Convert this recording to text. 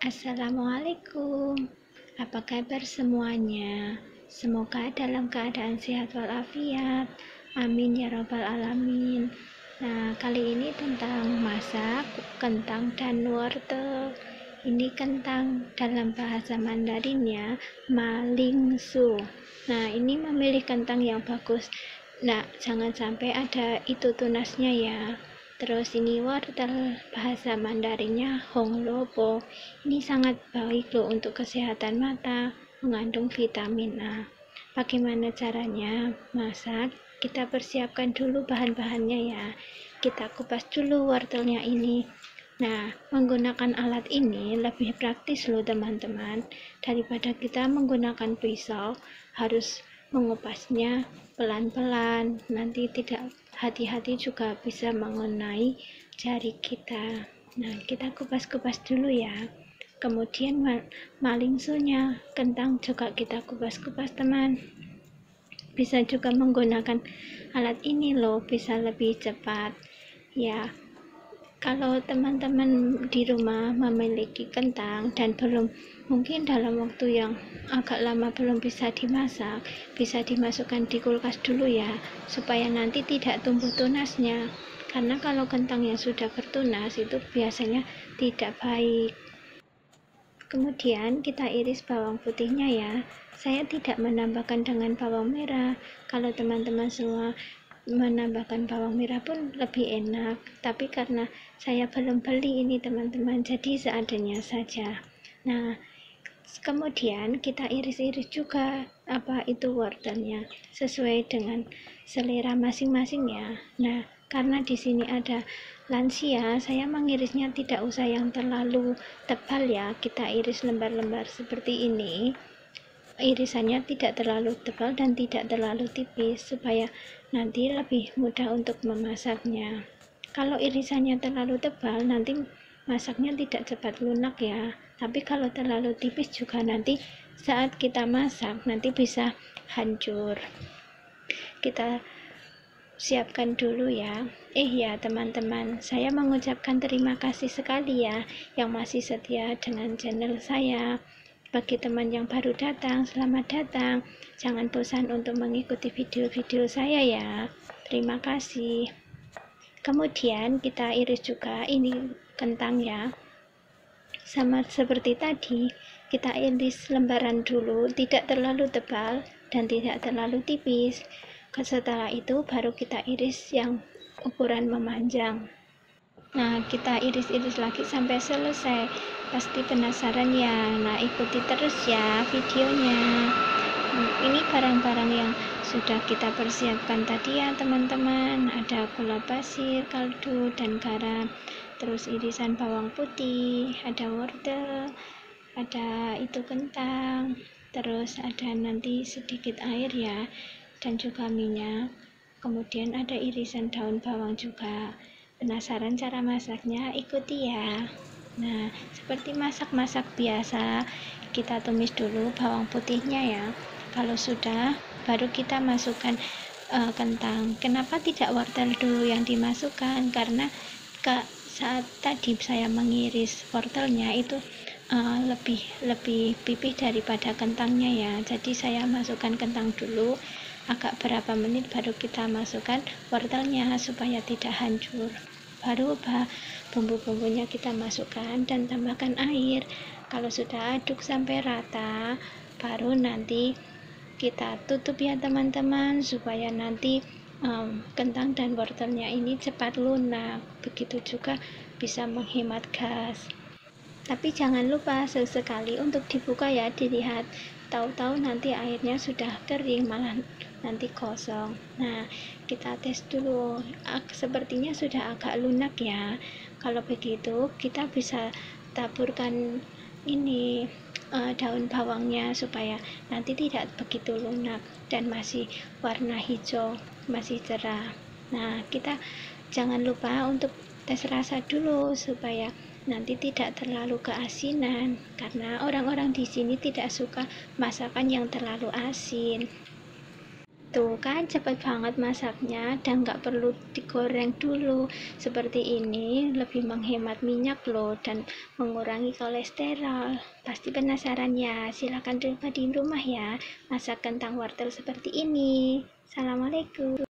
Assalamualaikum, apa kabar semuanya? Semoga dalam keadaan sehat walafiat. Amin ya robbal alamin. Nah, kali ini tentang masak kentang dan wortel. Ini kentang dalam bahasa Mandarinnya malingsu. Nah, ini memilih kentang yang bagus. Nah, jangan sampai ada itu tunasnya ya. Terus ini wortel, bahasa Mandarinnya honglopo. Ini sangat baik loh untuk kesehatan mata, mengandung vitamin A. Bagaimana caranya masak? Kita persiapkan dulu bahan-bahannya ya. Kita kupas dulu wortelnya ini. Nah, menggunakan alat ini lebih praktis loh teman-teman, daripada kita menggunakan pisau harus mengupasnya pelan-pelan, nanti tidak hati-hati juga bisa mengenai jari kita. Nah, kita kupas-kupas dulu ya. Kemudian malingsunya, kentang juga kita kupas-kupas teman. Bisa juga menggunakan alat ini loh, bisa lebih cepat ya. Kalau teman-teman di rumah memiliki kentang dan belum, mungkin dalam waktu yang agak lama belum bisa dimasak, bisa dimasukkan di kulkas dulu ya, supaya nanti tidak tumbuh tunasnya. Karena kalau kentang yang sudah bertunas itu biasanya tidak baik. Kemudian kita iris bawang putihnya ya. Saya tidak menambahkan dengan bawang merah. Kalau teman-teman semua menambahkan bawang merah pun lebih enak, tapi karena saya belum beli ini teman-teman, jadi seadanya saja. Nah, kemudian kita iris-iris juga apa itu wortelnya sesuai dengan selera masing-masing ya. Nah, karena di sini ada lansia, saya mengirisnya tidak usah yang terlalu tebal ya. Kita iris lembar-lembar seperti ini. Irisannya tidak terlalu tebal dan tidak terlalu tipis supaya nanti lebih mudah untuk memasaknya. Kalau irisannya terlalu tebal nanti masaknya tidak cepat lunak ya, tapi kalau terlalu tipis juga nanti saat kita masak nanti bisa hancur. Kita siapkan dulu ya. Ya teman-teman, saya mengucapkan terima kasih sekali ya yang masih setia dengan channel saya. Bagi teman yang baru datang, selamat datang. Jangan bosan untuk mengikuti video-video saya ya. Terima kasih. Kemudian kita iris juga ini kentang ya. Sama seperti tadi, kita iris lembaran dulu, tidak terlalu tebal dan tidak terlalu tipis. Setelah itu baru kita iris yang ukuran memanjang. Nah, kita iris-iris lagi sampai selesai. Pasti penasaran ya. Nah, ikuti terus ya videonya. Ini barang-barang yang sudah kita persiapkan tadi ya teman-teman. Ada gula pasir, kaldu, dan garam. Terus irisan bawang putih, ada wortel, ada itu kentang. Terus ada nanti sedikit air ya, dan juga minyak. Kemudian ada irisan daun bawang juga. Penasaran cara masaknya? Ikuti ya. Nah, seperti masak-masak biasa, kita tumis dulu bawang putihnya ya. Kalau sudah, baru kita masukkan kentang. Kenapa tidak wortel dulu yang dimasukkan? Karena saat tadi saya mengiris wortelnya itu lebih pipih daripada kentangnya ya. Jadi saya masukkan kentang dulu, agak berapa menit baru kita masukkan wortelnya supaya tidak hancur. Baru bumbu-bumbunya kita masukkan dan tambahkan air. Kalau sudah aduk sampai rata, baru nanti kita tutup ya teman-teman, supaya nanti kentang dan wortelnya ini cepat lunak. Begitu juga bisa menghemat gas. Tapi jangan lupa sesekali untuk dibuka ya, dilihat. Tahu-tahu nanti airnya sudah kering, malah nanti kosong. Nah, kita tes dulu. Sepertinya sudah agak lunak ya. Kalau begitu, kita bisa taburkan ini daun bawangnya supaya nanti tidak begitu lunak dan masih warna hijau, masih cerah. Nah, kita jangan lupa untuk tes rasa dulu supaya nanti tidak terlalu keasinan, karena orang-orang di sini tidak suka masakan yang terlalu asin. Tuh kan cepet banget masaknya dan nggak perlu digoreng dulu. Seperti ini lebih menghemat minyak loh dan mengurangi kolesterol. Pasti penasaran ya? Silahkan coba di rumah ya, masak kentang wortel seperti ini. Assalamualaikum.